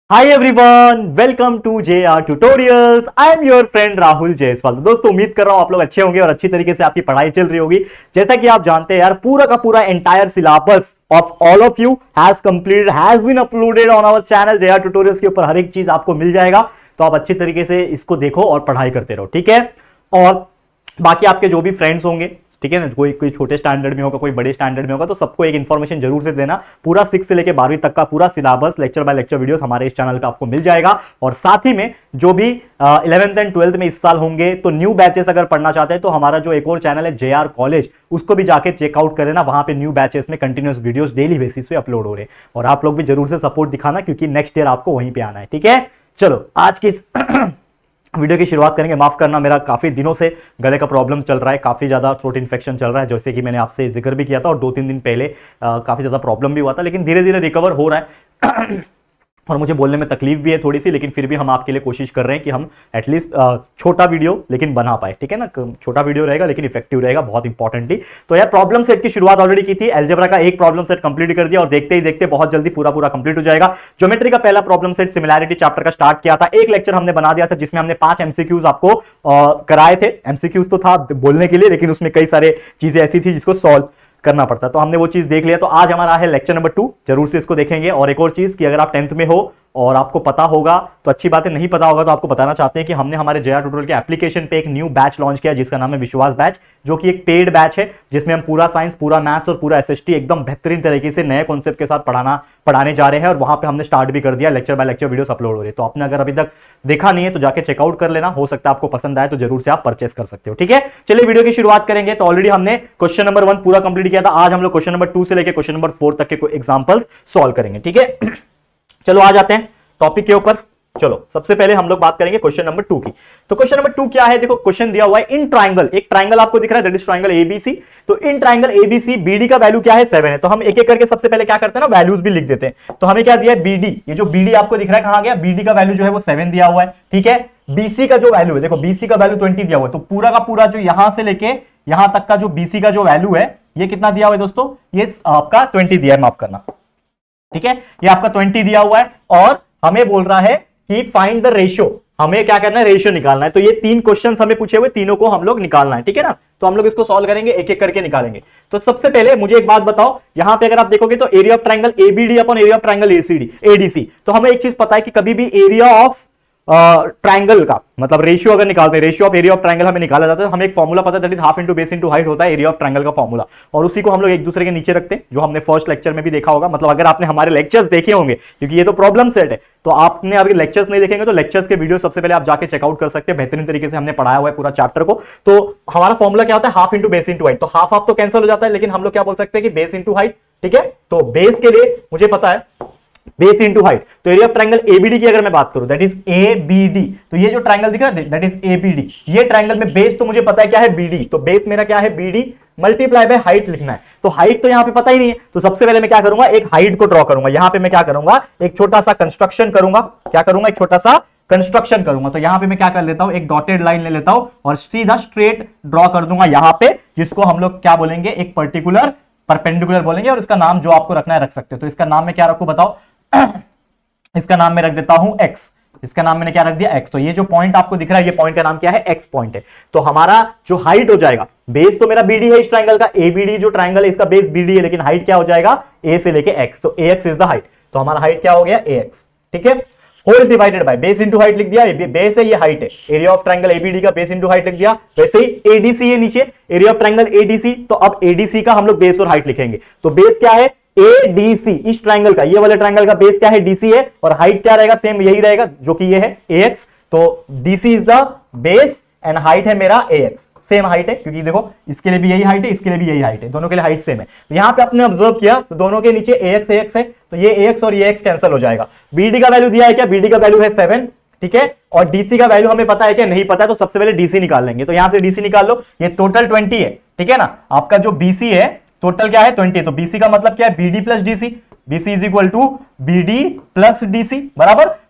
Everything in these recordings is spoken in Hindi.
Hi everyone, welcome to JR tutorials. I am your friend Rahul Jaiswal. दोस्तों उम्मीद कर रहा हूं आप लोग अच्छे होंगे और अच्छी तरीके से आपकी पढ़ाई चल रही होगी। जैसा कि आप जानते हैं यार, पूरा का पूरा entire syllabus of all of you has completed, has been uploaded on our channel JR tutorials के ऊपर हर एक चीज आपको मिल जाएगा। तो आप अच्छी तरीके से इसको देखो और पढ़ाई करते रहो, ठीक है। और बाकी आपके जो भी फ्रेंड्स होंगे, ठीक है ना, कोई छोटे स्टैंडर्ड में होगा, कोई बड़े स्टैंडर्ड में होगा, तो सबको एक इन्फॉर्मेशन जरूर से देना। पूरा 6 से लेकर 12वीं तक का पूरा syllabus lecture by lecture videos हमारे इस चैनल पे आपको मिल जाएगा। और साथ ही में जो भी 11th एंड 12th में इस साल होंगे, तो न्यू बैचेस अगर पढ़ना चाहते हैं तो हमारा जो एक और चैनल है JR कॉलेज, उसको भी जाके चेकआउट कर लेना। वहां पे न्यू बैचेस में कंटिन्यूस वीडियोस डेली बेसिस पे अपलोड हो रहे हैं। और आप लोग भी जरूर से सपोर्ट दिखाना, क्योंकि नेक्स्ट ईयर आपको वहीं पे आना है, ठीक है। चलो आज की वीडियो की शुरुआत करेंगे। माफ करना, मेरा काफी दिनों से गले का प्रॉब्लम चल रहा है, काफी ज्यादा थ्रोट इन्फेक्शन चल रहा है, जैसे कि मैंने आपसे जिक्र भी किया था। और 2-3 दिन पहले काफी ज्यादा प्रॉब्लम भी हुआ था, लेकिन धीरे धीरे रिकवर हो रहा है। और मुझे बोलने में तकलीफ भी है थोड़ी सी, लेकिन फिर भी हम आपके लिए कोशिश कर रहे हैं कि हम एटलीस्ट छोटा वीडियो लेकिन बना पाए, ठीक है ना। छोटा वीडियो रहेगा लेकिन इफेक्टिव रहेगा, बहुत इंपॉर्टेंटली। तो यार प्रॉब्लम सेट की शुरुआत ऑलरेडी की थी, अलजेब्रा का एक प्रॉब्लम सेट कंप्लीट कर दिया और देखते ही देखते बहुत जल्दी पूरा कंप्लीट हो जाएगा। ज्योमेट्री का पहला प्रॉब्लम सेट सिमिलैरिटी चैप्टर का स्टार्ट किया था। एक लेक्चर हमने बना दिया था जिसमें हमने 5 MCQs आपको कराए थे। MCQs तो था बोलने के लिए, लेकिन उसमें कई सारे चीजें ऐसी थी जिसको सॉल्व करना पड़ता, तो हमने वो चीज देख लिया। तो आज हमारा है लेक्चर नंबर 2, जरूर से इसको देखेंगे। और एक और चीज कि अगर आप 10th में हो और आपको पता होगा तो अच्छी बात है, नहीं पता होगा तो आपको बताना चाहते हैं कि हमने हमारे JR ट्यूटोरियल के एप्लीकेशन पे एक न्यू बैच लॉन्च किया जिसका नाम है विश्वास बैच, जो कि एक पेड बैच है जिसमें हम पूरा साइंस, पूरा मैथ्स और पूरा SST एकदम बेहतरीन तरीके से नए कॉन्सेप्ट के साथ पढ़ाने जा रहे हैं। और वहां पे हमने स्टार्ट भी कर दिया, lecture by lecture videos upload हो रही है। तो आपने अगर अभी तक देखा नहीं है तो जाके चेकआउट कर लेना, हो सकता है आपको पसंद आए तो जरूर से आप परचेस कर सकते हो, ठीक है। चलिए वीडियो की शुरुआत करेंगे। तो ऑलरेडी हमने क्वेश्चन नंबर 1 पूरा कंप्लीट किया था। आज हम लोग क्वेश्चन नंबर 2 से लेकर क्वेश्चन नंबर 4 तक के कोई एग्जांपल सॉल्व करेंगे, ठीक है। चलो आ जाते हैं टॉपिक के ऊपर। चलो सबसे पहले हम लोग बात करेंगे क्वेश्चन नंबर 2 की। तो क्वेश्चन नंबर 2 क्या है, देखो क्वेश्चन दिया हुआ है इन ट्राइंगल, एक ट्राइंगल आपको दिख रहा है, दैट इज ट्राइंगल ABC। तो इन ट्राइंगल ABC BD का वैल्यू क्या है, 7 है। तो हम एक एक करके सबसे पहले क्या करते हैं ना, वैल्यूज भी लिख देते हैं। तो हमें क्या दिया है, BD, ये जो BD आपको दिख रहा है कहां गया, BD का वैल्यू जो है वो 7 दिया हुआ है, ठीक है। BC का जो वैल्यू है, देखो BC का वैल्यू 20 दिया हुआ है। तो पूरा का पूरा जो यहां से लेके यहां तक का जो BC का जो वैल्यू है, ये कितना दिया हुआ है दोस्तों, ये आपका 20 दिया है, माफ करना, ठीक है। ये आपका 20 दिया हुआ है और हमें बोल रहा है कि फाइंड द रेशियो, हमें क्या करना है, रेशियो निकालना है। तो ये 3 क्वेश्चंस हमें पूछे हुए, तीनों को हम लोग निकालना है, ठीक है ना। तो हम लोग इसको सॉल्व करेंगे, एक एक करके निकालेंगे। तो सबसे पहले मुझे एक बात बताओ, यहां पे अगर आप देखोगे तो area of triangle ABD upon area of triangle ADC। तो हमें एक चीज पता है कि कभी भी एरिया ऑफ ट्राइंगल का मतलब रेशियो अगर निकालते हैं, ratio of area of triangle हमें निकाला जाता है। हमें एक फॉर्मूला पता है, that is half into base into height होता है एरिया ऑफ ट्राइंगल का फॉर्मूला। और उसी को हम लोग एक दूसरे के नीचे रखते हैं, जो हमने फर्स्ट लेक्चर में भी देखा होगा। मतलब अगर आपने हमारे लेक्चर्स देखे होंगे, क्योंकि ये तो प्रॉब्लम सेट है, तो आपने अभी लेक्चर्स नहीं देखेंगे तो लेक्चर्स के वीडियो सबसे पहले आप जाके चेकआउट कर सकते हैं। बेहतरीन तरीके से हमने पढ़ाया हुआ है पूरा चैप्टर को। तो हमारा फॉर्मूला क्या होता है, half into base into height. तो हाफ हाफ तो कैंसिल हो जाता है, लेकिन हम लोग क्या बोल सकते हैं कि बेस इंटू हाइट, ठीक है। तो बेस के लिए मुझे पता है बेस इंटू हाइट। तो एरिया ऑफ ट्राइंगल ABD की अगर मैं बात करूं, दैट इज ABD। तो ये जो ट्राइंगल दिख रहा है दैट इज ABD। ये ट्राइंगल में बेस तो मुझे पता है क्या है, BD। तो बेस मेरा क्या है, BD मल्टीप्लाई बाय हाइट लिखना है। तो हाइट तो यहां पे पता ही नहीं है, तो सबसे पहले मैं क्या करूंगा, एक हाइट को ड्रॉ करूंगा। यहां पे मैं क्या करूंगा, एक छोटा सा कंस्ट्रक्शन करूंगा। क्या करूंगा, एक छोटा सा कंस्ट्रक्शन करूंगा। तो यहां पे मैं क्या कर लेता हूं, एक डॉटेड लाइन ले लेता हूं और सीधा स्ट्रेट ड्रॉ कर दूंगा यहां पे, जिसको हम लोग क्या बोलेंगे, एक पर्टिकुलर परपेंडिकुलर बोलेंगे। और इसका नाम जो आपको रखना है रख सकते हो। तो इसका नाम मैं क्या रखूं बताओ, इसका नाम मैं रख देता हूं X। इसका नाम मैंने क्या रख दिया, X। तो ये जो पॉइंट आपको दिख रहा है, ये पॉइंट का नाम क्या है, X पॉइंट है। तो हमारा जो हाइट हो जाएगा, बेस तो मेरा BD है इस ट्राइंगल का, ABD जो ट्राइंगल है इसका बेस BD है, लेकिन हाइट क्या हो जाएगा, A से लेके X। तो AX इज द हाइट। तो हमारा हाइट क्या हो गया, AX, ठीक है। Whole divided by base into height लिख दिया, बेस है, ये हाइट है। एरिया ऑफ ट्राइंगल ABD का बेस इंटू हाइट लिख दिया। वैसे ही ADC है नीचे, एरिया ऑफ ट्राइंगल ADC। तो अब ADC का हम लोग बेस और हाइट लिखेंगे। तो बेस क्या है, ADC, इस ट्राइंगल का, ये वाले ट्राइंगल का बेस क्या है, DC है। और हाइट क्या रहेगा, सेम यही रहेगा जो कि ये है AX। तो DC is the base and height है मेरा AX, सेम हाइट है, क्योंकि देखो इसके लिए भी यही हाइट है, इसके लिए भी यही हाइट है, दोनों के लिए हाइट सेम है। तो यहां पे आपने ऑब्जर्व किया तो दोनों के नीचे AX है, तो ये AX और ये X कैंसिल हो जाएगा। BD का वैल्यू दिया है क्या, BD का वैल्यू है 7, ठीक है। और DC का वैल्यू हमें पता है क्या, नहीं पता है। तो सबसे पहले DC निकाल लेंगे। तो यहां से DC निकाल लो, ये टोटल 20 है, ठीक है ना। आपका जो BC है टोटल क्या है, 20। तो BC का मतलब क्या है, BD plus DC। BC is equal to BD plus DC, बराबर।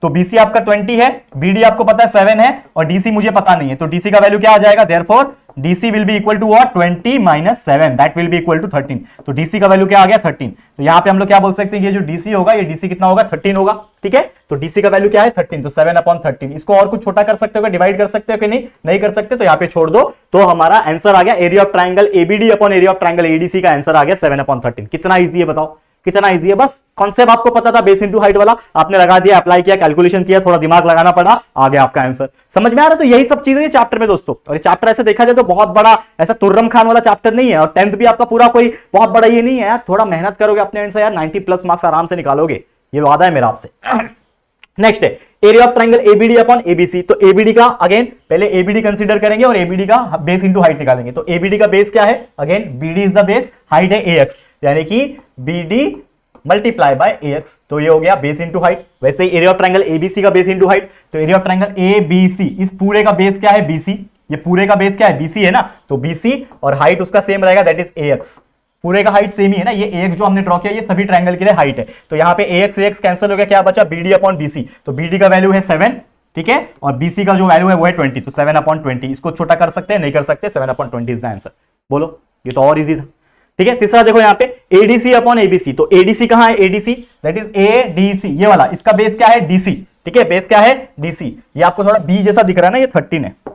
तो BC आपका 20 है, BD आपको पता है 7 है और DC मुझे पता नहीं है, तो DC का वैल्यू क्या आ जाएगा, therefore DC will be equal to what, 20 minus 7, that will be equal to 13। तो DC का वैल्यू क्या आ गया, 13। तो यहां पे हम लोग क्या बोल सकते हैं, ये जो DC होगा, ये DC कितना होगा, 13 होगा, ठीक है। तो DC का वैल्यू क्या है, 13, तो 7/13। इसको और कुछ छोटा कर सकते हो, डिवाइड कर सकते हो कि नहीं कर सकते, तो यहाँ पे छोड़ दो। तो हमारा आंसर आ गया area of triangle ABD upon area of triangle ADC का आंसर आ गया 7/13। कितना ईजी है बताओ, कितना इजी है। बस कॉन्सेप्ट आपको पता था, बेस इनटू हाइट वाला आपने लगा दिया, अप्लाई किया, कैलकुलेशन किया, थोड़ा दिमाग लगाना पड़ा, आ गया आपका आंसर। समझ में आ रहा है। तो यही सब चीजें चैप्टर में दोस्तों, और ये चैप्टर ऐसे देखा जाए तो बहुत बड़ा ऐसा तुर्रम खान वाला चैप्टर नहीं है, और 10th भी आपका पूरा कोई बहुत बड़ा ये नहीं है यार। थोड़ा मेहनत करोगे अपने एंड से यार 90+ मार्क्स आराम से निकालोगे, ये वादा है मेरा आपसे। नेक्स्ट है area of triangle ABD upon ABC। तो ABD का अगेन पहले ABD कंसीडर करेंगे और ABD का बेस इंटू हाइट निकालेंगे। तो ABD का बेस क्या है, again BD is the base, height है AX, यानी कि BD मल्टीप्लाई बाय AX। तो ये हो गया बेस इंटू हाइट। वैसे ही एरिया ऑफ ट्राइंगल ABC का बेस इंटू हाइट, तो एरिया ऑफ ट्राइंगल ABC, इस पूरे का बेस क्या है, BC, ये पूरे का बेस क्या है, BC है ना, तो BC और हाइट उसका सेम रहेगा, दैट इज AX। पूरे का हाइट सेम ही है ना, ये AX जो हमने ड्रॉ किया ये सभी ट्राइंगल के लिए हाइट है। तो यहाँ पे AX कैंसिल हो गया, क्या बचा, BD अपॉन BC। तो BD का वैल्यू है 7, ठीक है, और BC का जो वैल्यू है वो है 20, तो 7/20। इसको छोटा कर सकते हैं, नहीं कर सकते, 7/20 इज द आंसर। बोलो, ये तो और इजी था, ठीक है। तीसरा देखो यहाँ पे ADC अपॉन ABC। तो ADC कहां है, ADC दैट इज ADC, ये वाला, इसका बेस क्या है, DC, ठीक है, बेस क्या है, DC। ये आपको थोड़ा B जैसा दिख रहा है ना, ये 13 है,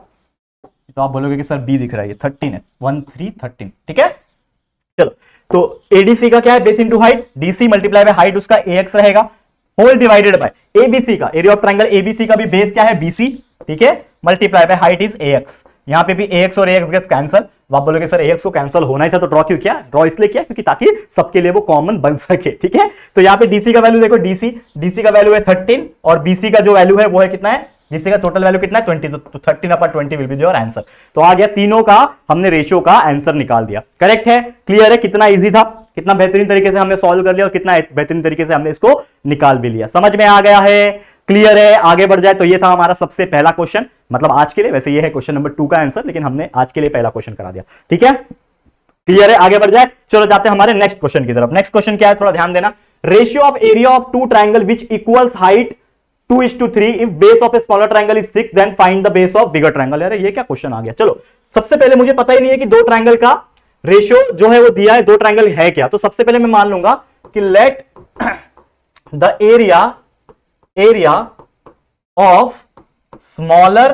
तो आप बोलोगे कि सर B दिख रहा है, ये 13 है, 1 3 13, ठीक है। चलो, तो ADC का क्या है, base into height, DC multiply by height उसका AX रहेगा, होल डिवाइडेड बाय ABC का, एरिया ऑफ ट्राइंगल ABC का भी बेस क्या है, BC, ठीक है, multiply by height is AX। यहां पे भी AX और AX गैस कैंसल। आप बोलोगे सर AX को कैंसल होना ही था तो ड्रॉ क्यों किया, ड्रॉ इसलिए किया क्योंकि ताकि सबके लिए वो कॉमन बन सके, ठीक है। तो यहाँ पे DC का वैल्यू देखो, DC का वैल्यू है 13 और BC का जो वैल्यू है वो है कितना है, BC का टोटल वैल्यू कितना है, 20, तो 13/20 विल बी योर आंसर। तो आ गया, तीनों का हमने रेशियो का आंसर निकाल दिया, करेक्ट है, क्लियर है। कितना ईजी था, कितना बेहतरीन तरीके से हमने सॉल्व कर लिया और कितना बेहतरीन तरीके से हमने इसको निकाल भी लिया, समझ में आ गया है, क्लियर है। आगे बढ़ जाए, तो ये था हमारा सबसे पहला क्वेश्चन, मतलब आज के लिए। वैसे ये है क्वेश्चन नंबर 2 का आंसर, लेकिन हमने आज के लिए पहला क्वेश्चन करा दिया, ठीक है, क्लियर है। आगे बढ़ जाए, चलो जाते हैं हमारे नेक्स्ट क्वेश्चन की तरफ। नेक्स्ट क्वेश्चन क्या है, थोड़ा ध्यान देना। Ratio of area of two triangle which equals height 2:3 if base of a smaller triangle is 6 then find the base of bigger triangle. यार ये क्या क्वेश्चन आ गया। चलो, सबसे पहले मुझे पता ही नहीं है कि दो ट्राइंगल का रेशियो जो है वो दिया है, दो ट्राइंगल है क्या। तो सबसे पहले मैं मान लूंगा कि let the area of smaller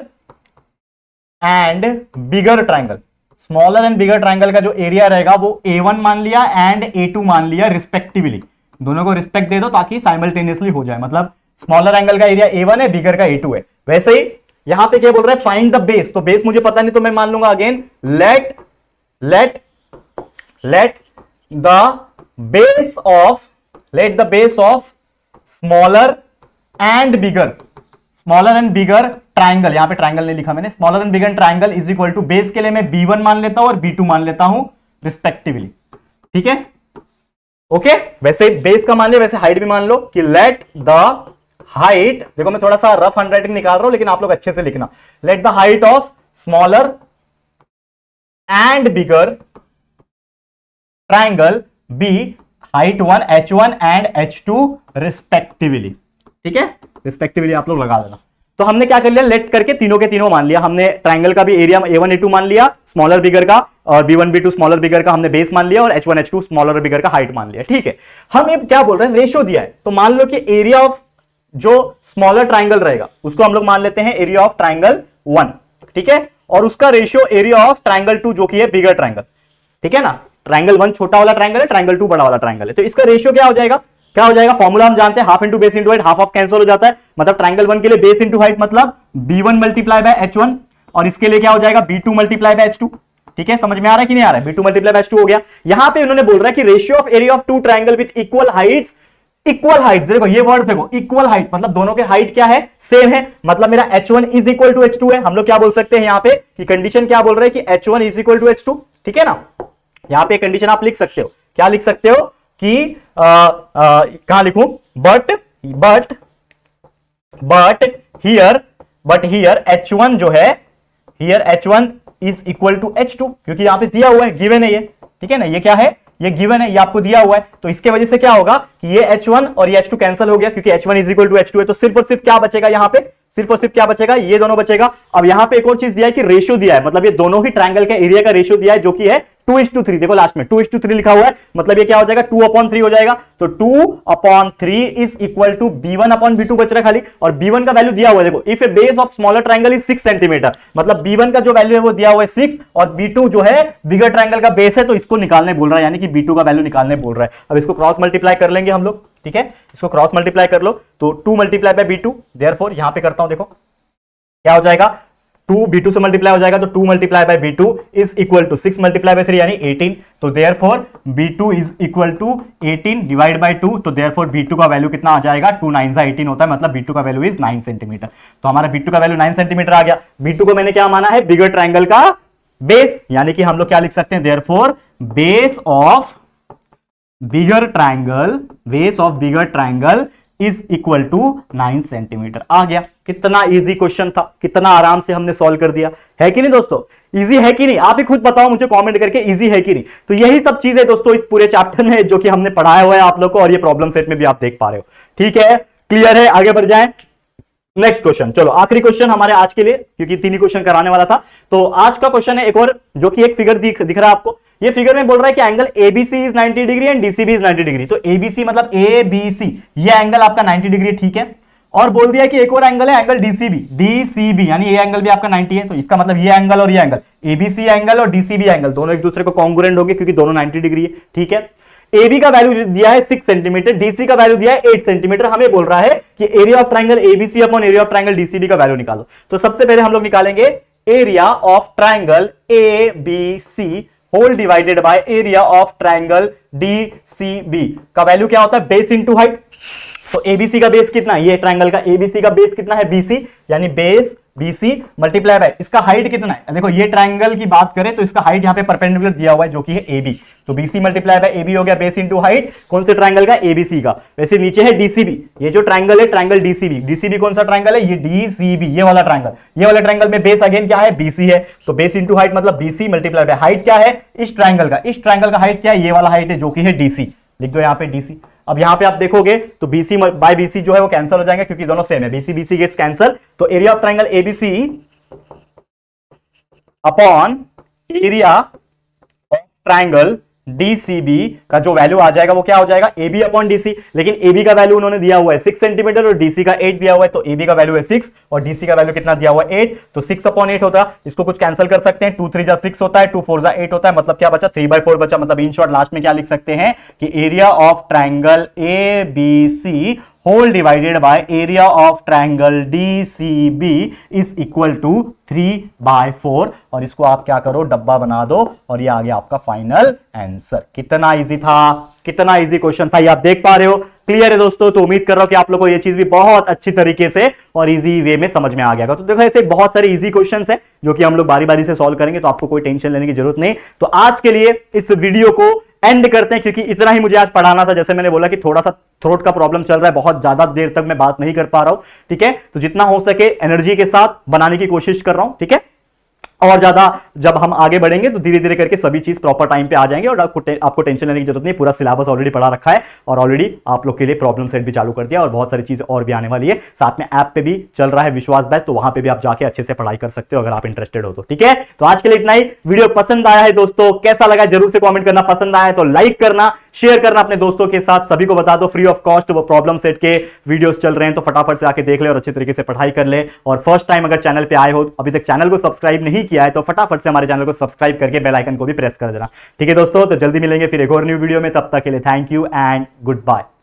and bigger triangle, smaller and bigger triangle का जो एरिया रहेगा वो A1 मान लिया एंड A2 मान लिया रिस्पेक्टिवली। दोनों को रिस्पेक्ट दे दो ताकि साइमल्टेनियसली हो जाए, मतलब स्मॉलर एंगल का एरिया A1 है, बिगर का A2 है। वैसे ही यहां पे क्या बोल रहा है, फाइंड द बेस। तो बेस मुझे पता नहीं, तो मैं मान लूंगा again let the base of smaller and bigger triangle, यहां पे ट्राइंगल नहीं लिखा मैंने, smaller and bigger triangle is equal to, base के लिए मैं B1 मान लेता हूं और B2 मान लेता हूं रिस्पेक्टिवली, ठीक है, ओके। वैसे बेस का मान लिया, वैसे हाइट भी मान लो कि लेट द हाइट, देखो मैं थोड़ा सा रफ हैंडराइटिंग निकाल रहा हूं लेकिन आप लोग अच्छे से लिखना, let the height of smaller and bigger triangle be height 1 H1 and H2 respectively, ठीक है, रिस्पेक्टिवली आप लोग लगा देना। तो हमने क्या कर लिया, लेट करके तीनों के तीनों मान लिया। हमने ट्राइंगल का भी एरिया A1 A2 मान लिया स्मॉलर बिगर का, और B1 B2 स्मॉलर बिगर का हमने बेस मान लिया, और H1 H2 स्मॉलर बिगर का हाइट मान लिया, ठीक है। हम ये क्या बोल रहे हैं, रेशियो दिया है, तो मान लो कि एरिया ऑफ जो स्मॉलर ट्राइंगल रहेगा उसको हम लोग मान लेते हैं एरिया ऑफ ट्राइंगल 1, ठीक है, और उसका रेशियो एरिया ऑफ ट्राइंगल 2 जो कि है बिगर ट्राइंगल, ठीक है ना। ट्राइंगल 1 छोटा वाला ट्राइंगल है, ट्राइंगल 2 बड़ा वाला ट्राइंगल है, तो इसका रेशियो क्या हो जाएगा, फॉर्मूला हम जानते हैं, half into base into height, half of cancel हो जाता है, मतलब ट्राइंगल 1 के लिए बेस इंटू हाइट मतलब B1 मल्टीप्लाई बाय H1, और इसके लिए क्या हो जाएगा B2 मल्टीप्लाई बाय H2, ठीक है। समझ में आ रहा है कि नहीं आ रहा है, B2 मल्टीप्लाई बाय H2 हो गया। यहां पे उन्होंने बोल रहा है कि ratio of area of two triangle with equal heights, देखो ये वर्ड देखो, इक्वल हाइट मतलब दोनों के हाइट क्या है, सेम है, मतलब मेरा H1 is equal to H2 है। हम लोग क्या बोल सकते हैं यहाँ पे कि कंडीशन क्या बोल रहे हैं कि H1 is equal to H2, ठीक है ना। यहां पे कंडीशन आप लिख सकते हो, क्या लिख सकते हो कि कहां लिखूं, बट हियर H1 जो है, here H1 is equal to H2, क्योंकि यहां पे दिया हुआ है, गिवन है ये, ठीक है ना। ये क्या है, ये गिवन है, ये आपको दिया हुआ है, तो इसके वजह से क्या होगा कि ये H1 और ये H2 कैंसिल हो गया, क्योंकि H1 is equal to H2 है, तो सिर्फ और सिर्फ क्या बचेगा यहां पे, सिर्फ और सिर्फ क्या बचेगा, ये दोनों बचेगा। अब यहां पे एक और चीज दिया है कि रेशियो दिया है, मतलब ये दोनों ही ट्रायंगल के एरिया का रेशियो दिया है, जो कि है 2:3। देखो लास्ट में 2:3 लिखा हुआ है, मतलब ये क्या हो जाएगा 2/3 हो जाएगा, तो 2/3 इज इक्वल टू b1/b2 बच रहा है खाली, और b1 का वैल्यू दिया हुआ है, देखो if a base of smaller triangle is 6 centimetre, मतलब b1 का जो वैल्यू है वो दिया हुआ है 6, और b2 जो है बिगर ट्रायंगल का बेस है, तो इसको निकालने बोल रहा है, यानी कि b2 का वैल्यू निकालने बोल रहा है। अब इसको क्रॉस मल्टीप्लाई कर लेंगे हम लोग, ठीक है, इसको क्रॉस मल्टीप्लाई कर लो, तो 2 मल्टीप्लाई बाय b2, देयरफॉर यहां पे करता हूं, देखो क्या हो जाएगा, 2 b2 से मल्टीप्लाई हो जाएगा, तो 2 multiply by b2 is equal to 6 multiply by 3 यानी 18, तो therefore b2 is equal to 18 divide by 2, तो देयरफॉर b2 का वैल्यू कितना आ जाएगा, 2 9 18 होता है, मतलब b2 का वैल्यू इज 9 सेंटीमीटर। तो हमारा b2 का वैल्यू 9 सेंटीमीटर आ गया। b2 को मैंने क्या माना है, बिगर ट्रायंगल का बेस, यानी कि हम लोग क्या लिख सकते हैं, therefore base of bigger triangle is equal to 9 centimetre आ गया। कितना इजी क्वेश्चन था, कितना आराम से हमने सॉल्व कर दिया, है कि नहीं दोस्तों, इजी है कि नहीं, आप ही खुद बताओ मुझे कमेंट करके, इजी है कि नहीं। तो यही सब चीजें दोस्तों इस पूरे चैप्टर में जो कि हमने पढ़ाया हुआ है आप लोग को, और ये प्रॉब्लम सेट में भी आप देख पा रहे हो, ठीक है, क्लियर है। आगे बढ़ जाएं, नेक्स्ट क्वेश्चन, चलो आखिरी क्वेश्चन हमारे आज के लिए, क्योंकि 3 ही क्वेश्चन कराने वाला था। तो आज का क्वेश्चन है एक और, जो कि एक फिगर दिख रहा है आपको, ये फिगर में बोल रहा है कि angle ABC is 90 degree and DCB is 90 degree. तो एबीसी मतलब एबीसी, ये एंगल आपका 90 डिग्री, ठीक है, और बोल दिया कि एक और एंगल है एंगल डीसीबी, यानी ये एंगल भी आपका 90 है, तो इसका मतलब ये एंगल और ये एंगल, एबीसी एंगल और डीसीबी एंगल दोनों एक दूसरे को कॉन्ग्रुएंट होंगे, क्योंकि दोनों 90 डिग्री है, ठीक है। AB का वैल्यू दिया है 6 सेंटीमीटर, DC का वैल्यू दिया है 8 सेंटीमीटर। हमें बोल रहा है कि area of triangle ABC upon area of triangle DCB का वैल्यू निकालो। तो सबसे पहले हम लोग निकालेंगे area of triangle ABC whole divided by area of triangle DCB का वैल्यू क्या होता है, बेस इंटू हाइट। तो ABC का बेस कितना है, ये ट्रायंगल का ABC का बेस कितना है, BC, यानी बेस BC मल्टीप्लाई बाय इसका हाइट कितना है। देखो ये ट्रायंगल की बात करें तो इसका हाइट यहाँ पे परपेंडिकुलर दिया हुआ है, जो कि है AB, तो BC मल्टीप्लाई बाय AB हो गया बेस इंटू हाइट, कौन से ट्रायंगल का, ABC का। वैसे नीचे है DCB, ये जो ट्रायंगल है ट्रायंगल DCB कौन सा ट्रायंगल है, ये DCB, ये वाला ट्रायंगल, ये वाला ट्रायंगल में बेस अगेन क्या है, BC है, तो बेस इंटू हाइट मतलब BC मल्टीप्लाई बाय हाइट क्या है इस ट्रायंगल का हाइट क्या है, ये वाला हाइट है, जो कि है DC, लिख दो यहाँ पे DC। अब यहां पे आप देखोगे तो BC बाय BC जो है वो कैंसिल हो जाएंगे, क्योंकि दोनों सेम है, BC गेट्स कैंसिल। तो area of triangle ABC upon area of triangle DCB का जो वैल्यू आ जाएगा वो क्या हो जाएगा, AB अपॉन DC। लेकिन AB का वैल्यू उन्होंने दिया हुआ है 6 सेंटीमीटर और DC का 8 दिया हुआ है, तो AB का वैल्यू है 6 और DC का वैल्यू कितना दिया हुआ है 8, तो 6 अपॉन 8 होता है। इसको कुछ कैंसिल कर सकते हैं, 2 3 जा 6 होता है, 2 4 जा 8 होता है, मतलब क्या बचा 3/4 बचा। मतलब इन शॉर्ट लास्ट में क्या लिख सकते हैं कि area of triangle ABC whole divided by area of triangle DCB is equal to 3/4, और इसको आप क्या करो डब्बा बना दो, और ये आ गया आपका फाइनल आंसर। कितना इजी था, कितना इजी क्वेश्चन था, ये आप देख पा रहे हो, क्लियर है दोस्तों। तो उम्मीद कर रहा हूं कि आप लोगों को ये चीज भी बहुत अच्छी तरीके से और इजी वे में समझ में आ गया। तो देखो ऐसे बहुत सारे इजी क्वेश्चंस हैं जो कि हम लोग बारी बारी से सॉल्व करेंगे, तो आपको कोई टेंशन लेने की जरूरत नहीं। तो आज के लिए इस वीडियो को एंड करते हैं, क्योंकि इतना ही मुझे आज पढ़ाना था। जैसे मैंने बोला कि थोड़ा सा थ्रोट का प्रॉब्लम चल रहा है, बहुत ज्यादा देर तक मैं बात नहीं कर पा रहा हूं, ठीक है। तो जितना हो सके एनर्जी के साथ बनाने की कोशिश कर रहा हूं, ठीक है। और ज्यादा जब हम आगे बढ़ेंगे तो धीरे धीरे करके सभी चीज प्रॉपर टाइम पे आ जाएंगे, और आपको टेंशन लेने की जरूरत नहीं। पूरा सिलेबस ऑलरेडी पढ़ा रखा है, और ऑलरेडी आप लोग के लिए प्रॉब्लम सेट भी चालू कर दिया, और बहुत सारी चीजें और भी आने वाली है। साथ में ऐप पे भी चल रहा है विश्वास बैच, तो वहां पे भी आप जाके अच्छे से पढ़ाई कर सकते हो अगर आप इंटरेस्टेड हो तो, ठीक है। तो आज के लिए इतना ही। वीडियो पसंद आया है दोस्तों, कैसा लगा जरूर से कॉमेंट करना, पसंद आया है तो लाइक करना, शेयर करना अपने दोस्तों के साथ, सभी को बता दो फ्री ऑफ कॉस्ट वो प्रॉब्लम सेट के वीडियोस चल रहे हैं, तो फटाफट से आके देख ले और अच्छे तरीके से पढ़ाई कर ले। और फर्स्ट टाइम अगर चैनल पे आए हो, अभी तक चैनल को सब्सक्राइब नहीं किया है, तो फटाफट से हमारे चैनल को सब्सक्राइब करके बेल आइकन को भी प्रेस कर देना, ठीक है दोस्तों। तो जल्दी मिलेंगे फिर एक और न्यू वीडियो में, तब तक के लिए thank you and good bye.